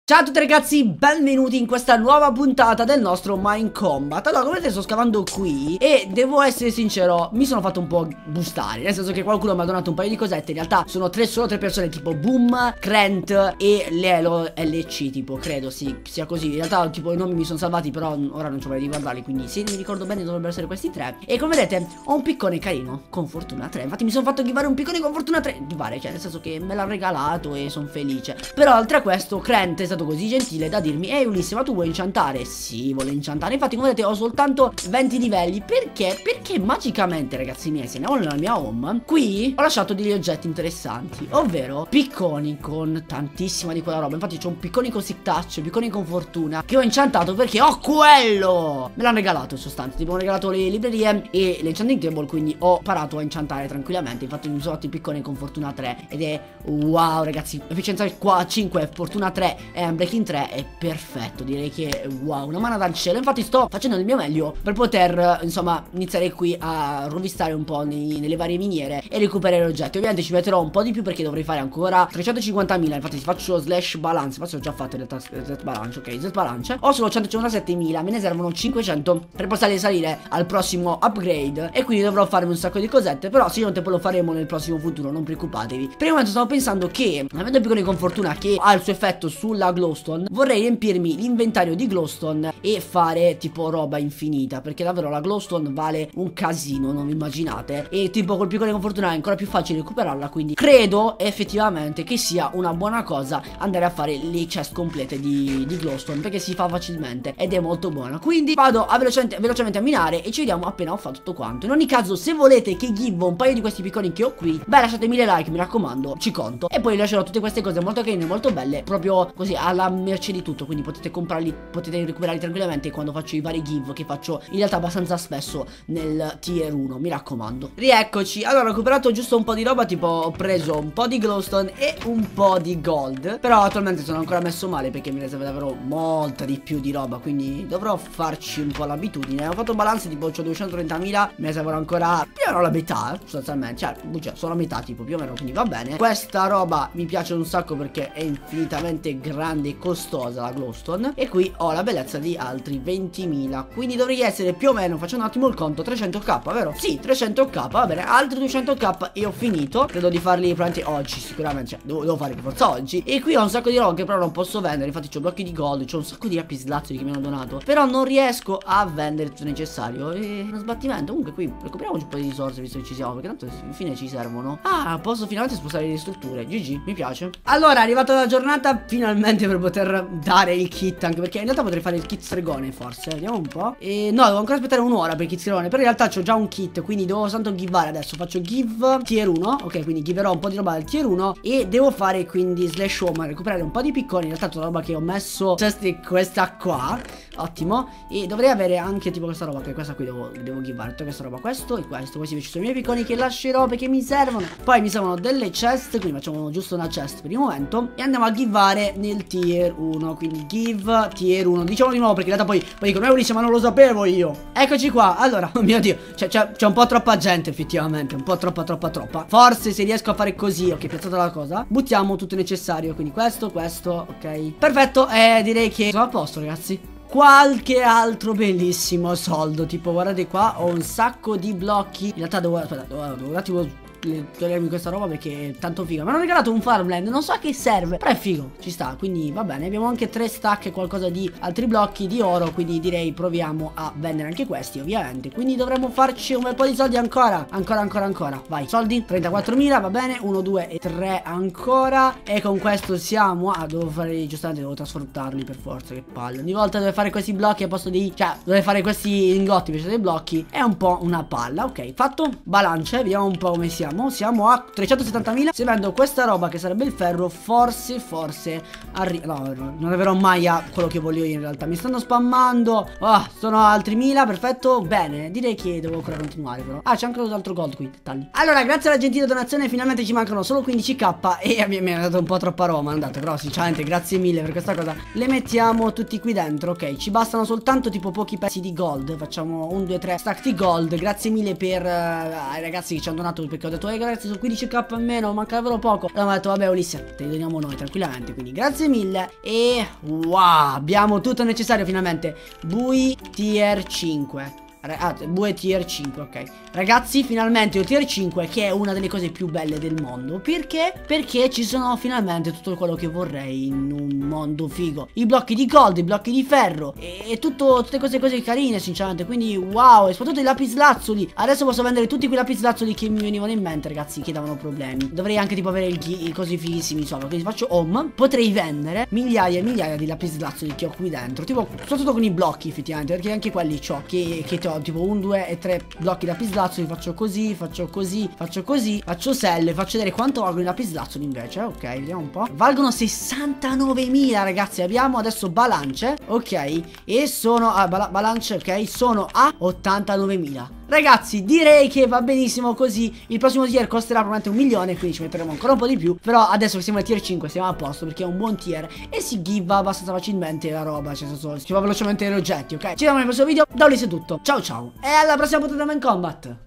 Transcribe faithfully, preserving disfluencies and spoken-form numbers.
Ciao a tutti ragazzi, benvenuti in questa nuova puntata del nostro Mine Combat. Allora, come vedete sto scavando qui e devo essere sincero, mi sono fatto un po' bustare. Nel senso che qualcuno mi ha donato un paio di cosette. In realtà sono tre, solo tre persone, tipo Boom, Krent e Lelo L C, tipo, credo sì, sia così. In realtà tipo i nomi mi sono salvati, però ora non ci vorrei di guardarli. Quindi se mi ricordo bene dovrebbero essere questi tre. E come vedete ho un piccone carino con fortuna tre. Infatti mi sono fatto givare un piccone con fortuna tre. Givare, cioè nel senso che me l'ha regalato e sono felice. Però oltre a questo Krent è stato così gentile da dirmi: ehi Ulisse, ma tu vuoi incantare? Sì, vuole incantare. Infatti come vedete ho soltanto venti livelli. Perché? Perché magicamente, ragazzi miei, se ne ho nella mia home, qui ho lasciato degli oggetti interessanti, ovvero picconi con tantissima di quella roba. Infatti c'ho un picconi con sick touch, picconi con fortuna, che ho incantato perché ho quello. Me l'hanno regalato in sostanza. Tipo ho regalato le librerie e l'enchanting table, quindi ho imparato a incantare tranquillamente. Infatti mi sono fatto i picconi con fortuna tre ed è wow ragazzi. Efficienza qua cinque, fortuna tre e breaking tre è perfetto. Direi che wow, una mano dal cielo. Infatti sto facendo il mio meglio per poter insomma iniziare qui a rovistare un po' nei, nelle varie miniere e recuperare oggetti. Ovviamente ci metterò un po' di più perché dovrei fare ancora trecentocinquantamila. Infatti se faccio slash balance, forse ho già fatto in realtà z balance, ok, z balance, ho solo centocinquantasettemila, me ne servono cinquecento per poter salire al prossimo upgrade e quindi dovrò farmi un sacco di cosette. Però sicuramente poi lo faremo nel prossimo futuro, non preoccupatevi. Per il momento stavo pensando che, avendo piccoli con fortuna che ha il suo effetto sulla glowstone, vorrei riempirmi l'inventario di glowstone e fare tipo roba infinita, perché davvero la glowstone vale un casino, non vi immaginate. E tipo col piccone con fortuna è ancora più facile recuperarla, quindi credo effettivamente che sia una buona cosa andare a fare le chest complete di, di glowstone, perché si fa facilmente ed è molto buona. Quindi vado a velocemente, velocemente a minare e ci vediamo appena ho fatto tutto quanto. In ogni caso, se volete che give un paio di questi picconi che ho qui, beh, lasciate mille like, mi raccomando, ci conto. E poi lascerò tutte queste cose molto carine, molto belle, proprio così alla merce di tutto, quindi potete comprarli, potete recuperarli tranquillamente quando faccio i vari give che faccio in realtà abbastanza spesso nel tier uno, mi raccomando. Rieccoci. Allora ho recuperato giusto un po' di roba, tipo ho preso un po' di glowstone e un po' di gold, però attualmente sono ancora messo male perché mi ne serve davvero molta di più di roba, quindi dovrò farci un po' l'abitudine. Ho fatto balance, tipo ho duecentotrentamila, me ne servono ancora più o meno la metà sostanzialmente, cioè, cioè sono a metà tipo più o meno, quindi va bene. Questa roba mi piace un sacco perché è infinitamente grande e costosa la glowstone, e qui ho la bellezza di altri ventimila, quindi dovrei essere più o meno, faccio un attimo il conto, trecento k, vero? Sì, trecento k, va bene, altri duecento k e ho finito. Credo di farli probabilmente oggi sicuramente, cioè devo, devo fare per forza oggi. E qui ho un sacco di roba che però non posso vendere, infatti c'ho blocchi di gold, c'ho un sacco di lapislazzuli che mi hanno donato, però non riesco a vendere tutto necessario. E uno sbattimento. Comunque qui recuperiamoci un po' di risorse visto che ci siamo, perché tanto infine ci servono. Ah, posso finalmente spostare le strutture, G G, mi piace. Allora è arrivata la giornata finalmente per poter dare il kit, anche perché in realtà potrei fare il kit stregone forse, vediamo un po'. E no, devo ancora aspettare un'ora per il kit stregone, però in realtà c'ho già un kit, quindi devo soltanto givare adesso. Faccio give tier uno, ok, quindi giverò un po' di roba al tier uno e devo fare quindi slash home, recuperare un po' di picconi. In realtà tutta la roba che ho messo, cioè questa qua, ottimo. E dovrei avere anche tipo questa roba, che questa qui devo, devo givare tutta questa roba, questo e questo. Questi ci sono i miei picconi che lascerò perché mi servono. Poi mi servono delle chest, quindi facciamo giusto una chest per il momento e andiamo a givare nel tier uno, quindi give tier uno, diciamo di nuovo perché in realtà poi, poi dicono: eh Ulisse, ma non lo sapevo io. Eccoci qua. Allora, oh mio dio, c'è un po' troppa gente effettivamente, un po' troppa troppa troppa. Forse se riesco a fare così, ok, piazzata la cosa, buttiamo tutto il necessario, quindi questo, questo, ok, perfetto. E eh, direi che sono a posto ragazzi. Qualche altro bellissimo soldo, tipo guardate qua, ho un sacco di blocchi. In realtà devo, aspetta, devo, devo un attimo togliermi questa roba perché è tanto figa. Mi hanno regalato un farmland, non so a che serve, però è figo, ci sta, quindi va bene. Abbiamo anche tre stack e qualcosa di altri blocchi di oro, quindi direi proviamo a vendere anche questi ovviamente. Quindi dovremmo farci un bel po' di soldi ancora, ancora, ancora, ancora. Vai, soldi, trentaquattromila, va bene, uno, due e tre ancora. E con questo siamo a, devo fare, giustamente devo trasportarli per forza, che palle. Ogni volta devo fare questi blocchi a posto di, cioè, devo fare questi lingotti invece dei blocchi, è un po' una palla. Ok, fatto, balance, vediamo un po' come siamo. Siamo a trecentosettantamila. Se vendo questa roba che sarebbe il ferro, forse, forse arriva. No, non arriverò mai a quello che voglio io in realtà. Mi stanno spammando. Oh, sono altri mila, perfetto. Bene, direi che devo ancora continuare però. Ah, c'è anche un altro gold qui, dettagli. Allora, grazie alla gentile donazione finalmente ci mancano solo quindici k e mi, mi ha dato un po' troppa roba, andate. Però sinceramente grazie mille per questa cosa. Le mettiamo tutti qui dentro, ok. Ci bastano soltanto tipo pochi pezzi di gold. Facciamo un, due, tre stack di gold. Grazie mille per uh, ai ragazzi che ci hanno donato, perché ho detto eh ragazzi sono quindici k in meno, mancavano poco. Allora mi ha detto vabbè Ulisse, te li doniamo noi tranquillamente, quindi grazie mille. E wow, abbiamo tutto il necessario finalmente. Bui tier cinque. Ah, bue tier cinque, ok. Ragazzi, finalmente il tier cinque, che è una delle cose più belle del mondo. Perché? Perché ci sono finalmente tutto quello che vorrei in un mondo figo. I blocchi di gold, i blocchi di ferro e tutto, tutte queste cose carine, sinceramente. Quindi wow, e soprattutto i lapislazzuli. Adesso posso vendere tutti quei lapislazzuli che mi venivano in mente, ragazzi, che davano problemi. Dovrei anche tipo avere i, i cosi fighissimi sopra. Quindi faccio home. Potrei vendere migliaia e migliaia di lapislazzuli che ho qui dentro. Tipo, soprattutto con i blocchi, effettivamente, perché anche quelli c'ho che, che ho tipo un, due e tre blocchi lapislazzoli. Faccio così, faccio così, faccio così, faccio selle, faccio vedere quanto valgono i lapislazzoli invece. Ok, vediamo un po'. Valgono sessantanovemila, ragazzi. Abbiamo adesso balance. Ok, e sono a ah, bala balance, ok, sono a ottantanovemila. Ragazzi, direi che va benissimo così. Il prossimo tier costerà probabilmente un milione, quindi ci metteremo ancora un po' di più. Però adesso che siamo al tier cinque siamo a posto, perché è un buon tier e si give abbastanza facilmente la roba. Cioè, nel senso, si va velocemente gli oggetti, ok? Ci vediamo nel prossimo video. Da Ulisse è tutto. Ciao ciao. E alla prossima puntata di Main Combat.